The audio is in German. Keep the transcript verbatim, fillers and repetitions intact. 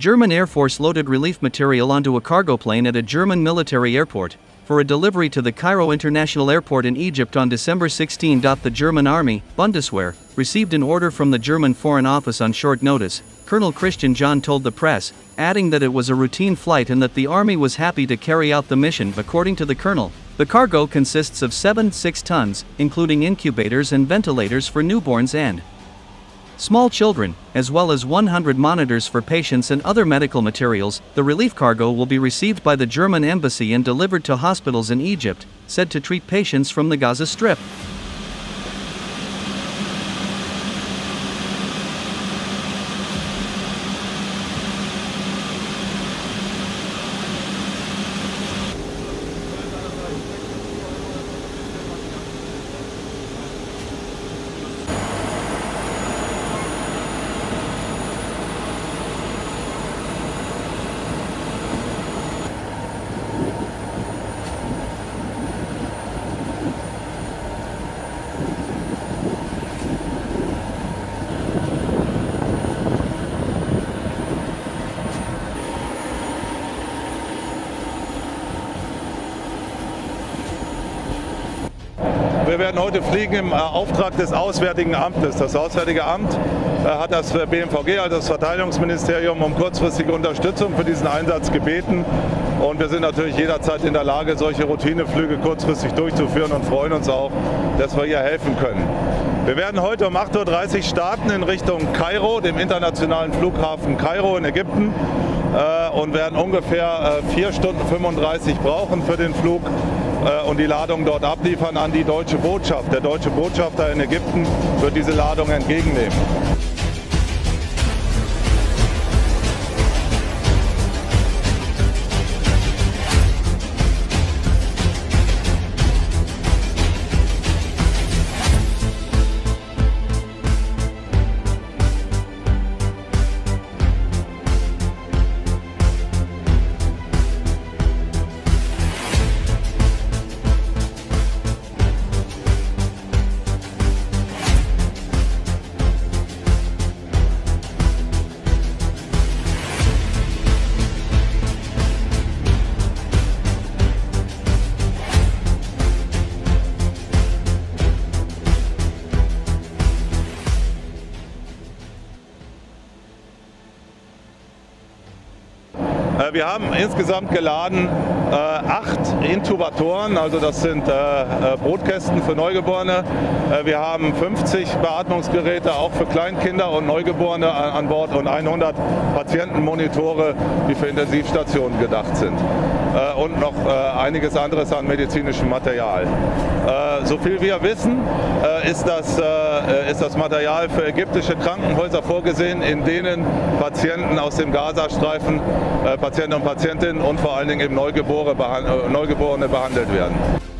German Air Force loaded relief material onto a cargo plane at a German military airport for a delivery to the Cairo International Airport in Egypt on December sixteenth. The German Army, Bundeswehr, received an order from the German Foreign Office on short notice, Colonel Christian John told the press, adding that it was a routine flight and that the Army was happy to carry out the mission. According to the colonel, the cargo consists of seven point six tons, including incubators and ventilators for newborns and small children, as well as one hundred monitors for patients and other medical materials. The relief cargo will be received by the German embassy and delivered to hospitals in Egypt, said to treat patients from the Gaza Strip. Wir werden heute fliegen im Auftrag des Auswärtigen Amtes. Das Auswärtige Amt hat das B M V G, also das Verteidigungsministerium, um kurzfristige Unterstützung für diesen Einsatz gebeten. Und wir sind natürlich jederzeit in der Lage, solche Routineflüge kurzfristig durchzuführen und freuen uns auch, dass wir hier helfen können. Wir werden heute um acht Uhr dreißig starten in Richtung Kairo, dem internationalen Flughafen Kairo in Ägypten, und werden ungefähr vier Stunden fünfunddreißig brauchen für den Flug und die Ladung dort abliefern an die deutsche Botschaft. Der deutsche Botschafter in Ägypten wird diese Ladung entgegennehmen. Wir haben insgesamt geladen äh, acht Intubatoren, also das sind äh, Brotkästen für Neugeborene. Äh, wir haben fünfzig Beatmungsgeräte auch für Kleinkinder und Neugeborene an, an Bord und hundert Patientenmonitore, die für Intensivstationen gedacht sind. Äh, und noch äh, einiges anderes an medizinischem Material. Äh, so viel wir wissen, äh, ist, das, äh, ist das Material für ägyptische Krankenhäuser vorgesehen, in denen Patienten aus dem Gazastreifen, äh, Patienten und Patientinnen und vor allen Dingen eben Neugeborene behandelt werden.